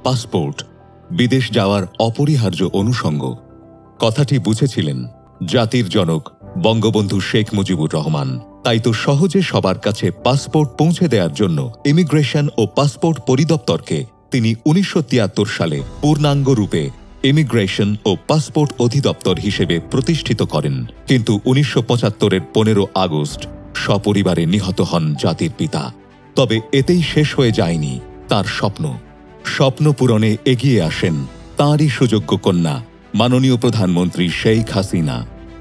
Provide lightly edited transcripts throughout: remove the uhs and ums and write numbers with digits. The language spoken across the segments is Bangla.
পাসপোর্ট বিদেশ যাওয়ার অপরিহার্য অনুষঙ্গ। কথাটি বুঝেছিলেন জাতির জনক বঙ্গবন্ধু শেখ মুজিবুর রহমান। তাই তো সহজে সবার কাছে পাসপোর্ট পৌঁছে দেওয়ার জন্য ইমিগ্রেশন ও পাসপোর্ট পরিদপ্তরকে তিনি ১৯৭৩ সালে পূর্ণাঙ্গ রূপে ইমিগ্রেশন ও পাসপোর্ট অধিদপ্তর হিসেবে প্রতিষ্ঠিত করেন। কিন্তু ১৯৭৫-এর ১৫ আগস্ট সপরিবারে নিহত হন জাতির পিতা। তবে এতেই শেষ হয়ে যায়নি তার স্বপ্ন পূরণে এগিয়ে আসেন তাঁরই সুযোগ্য কন্যা মাননীয় প্রধানমন্ত্রী শেখ হাসিনা।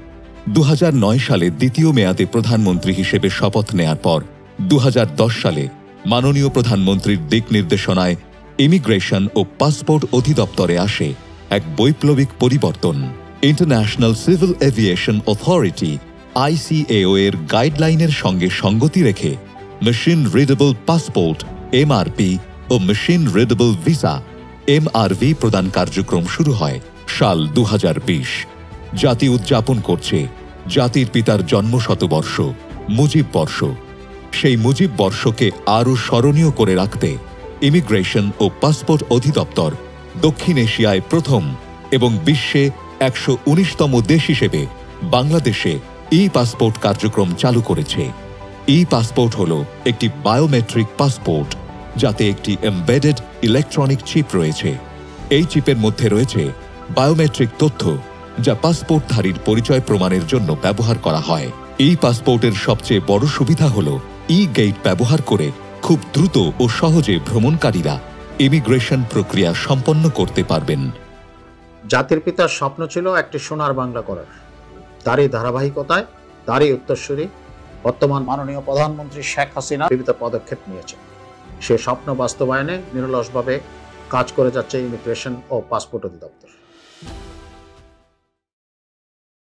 ২০০৯ সালে দ্বিতীয় মেয়াদে প্রধানমন্ত্রী হিসেবে শপথ নেয়ার পর ২০১০ সালে মাননীয় প্রধানমন্ত্রীর দিক নির্দেশনায় ইমিগ্রেশন ও পাসপোর্ট অধিদপ্তরে আসে এক বৈপ্লবিক পরিবর্তন। International civil aviation authority ICAO এর গাইডলাইনের সঙ্গে সঙ্গতি রেখে মেশিন রিডেবল পাসপোর্ট MRP ও মেশিন রিডেবল ভিসা MRV প্রদান কার্যক্রম শুরু হয় সাল ২০২০। জাতি উদযাপন করছে জাতির পিতার জন্মশতবর্ষ মুজিব বর্ষ। সেই মুজিব বর্ষকে আরও স্মরণীয় করে রাখতে ইমিগ্রেশন ও পাসপোর্ট অধিদপ্তর দক্ষিণ এশিয়ায় প্রথম এবং বিশ্বে ১১৯তম দেশ হিসেবে বাংলাদেশে পাসপোর্ট কার্যক্রম চালু করেছে। পাসপোর্ট হল একটি বায়োমেট্রিক পাসপোর্ট যাতে একটি এমবেডেড ইলেকট্রনিক চিপ রয়েছে। এই চিপের মধ্যে রয়েছে বায়োমেট্রিক তথ্য যা পাসপোর্টধারীর পরিচয় প্রমাণের জন্য ব্যবহার করা হয়। পাসপোর্টের সবচেয়ে বড় সুবিধা হল গেট ব্যবহার করে খুব দ্রুত ও সহজে ভ্রমণকারীরা ইমিগ্রেশন প্রক্রিয়া সম্পন্ন করতে পারবেন। জাতির পিতার স্বপ্ন ছিল একটি সোনার বাংলা করার। তারই ধারাবাহিকতায় তারই উত্তরসূরি বর্তমান মাননীয় প্রধানমন্ত্রী শেখ হাসিনা বিবিধ পদক্ষেপ নিয়েছেন। সে স্বপ্ন বাস্তবায়নে নিরলসভাবে কাজ করে যাচ্ছে ইমিগ্রেশন ও পাসপোর্ট অধিদপ্তর।